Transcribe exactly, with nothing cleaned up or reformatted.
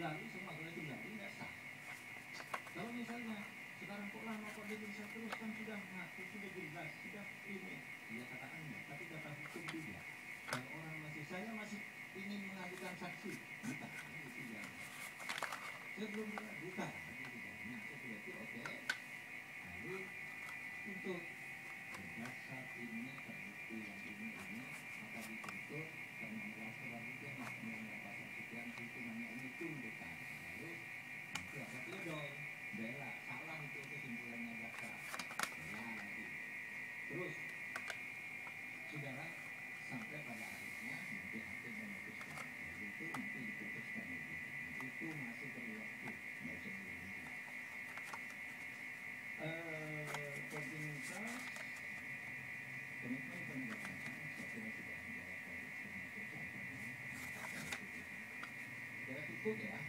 kembali semua boleh kembali nggak sah. Kalau misalnya sekarang kok lama kok dia bisa terus, kan sudah ngaku, sudah jelas, sudah ini, dia katakan enggak, tapi kata hukum tidak. Kalau orang masih, saya masih ingin mengajukan saksi, bukan, itu tidak. Saya belum pernah bukan, itu tidak. Nah, saya berarti oke. Lalu untuk berdasar ini terbukti yang ini ini maka dituntut enam belas orang rupiah lah melanggar pasal sekian hukumannya ini tuntutan. Lalu nanti ada pledoi, bela, salah itu kesimpulannya jaksa, bela lagi. Terus saudara sampai pada akhirnya nanti hakim memutuskan, lalu itu nanti diputuskan begitu. Itu masih perlu waktu, nggak usah dulu. Eh, komunitas komitmen penegakan ham saya kira sudah menjawab dari semua pertanyaan. Saya cukup ya.